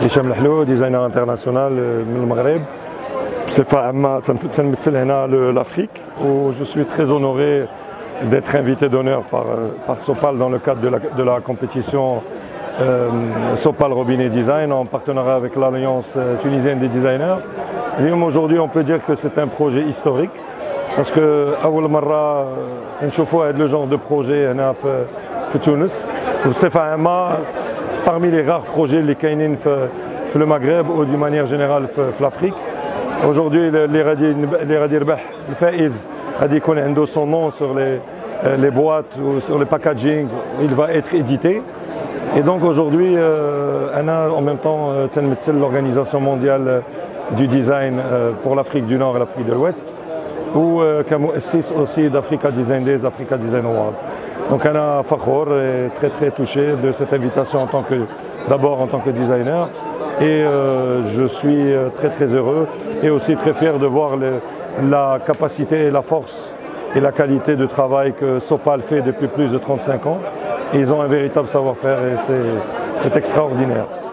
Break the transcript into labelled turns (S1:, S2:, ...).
S1: هشام الحلو ديزاينر انترناسيونال من المغرب. بصفة عامة تنمثل هنا l'Afrique où je suis très honoré d'être invité d'honneur par Sopal dans le cadre de la compétition Sopal Robinet Design en partenariat avec l'Alliance tunisienne des designers. Et aujourd'hui on peut dire que c'est un projet historique parce que أول مرة نشوفوا هذا le genre de projet هنا في تونس. بصفة عامة parmi les rares projets اللي كاينين في le Maghreb ou d'une manière générale في l'Afrique. Aujourd'hui اللي غادي يربح الفائز غادي يكون عنده son nom sur les boîtes ou sur le packaging, il va être édité. Et donc aujourd'hui أنا en même temps تنمثل l'organisation mondiale du design pour l'Afrique du Nord et l'Afrique de l'Ouest ou كمؤسس aussi d'Africa Design Days, Africa Design Award. Donc أنا فخور et très touché de cette invitation d'abord en tant que designer et je suis très heureux et aussi très fier de voir la capacité et la force et la qualité de travail que Sopal fait depuis plus de 35 ans. Et ils ont un véritable savoir-faire et c'est extraordinaire.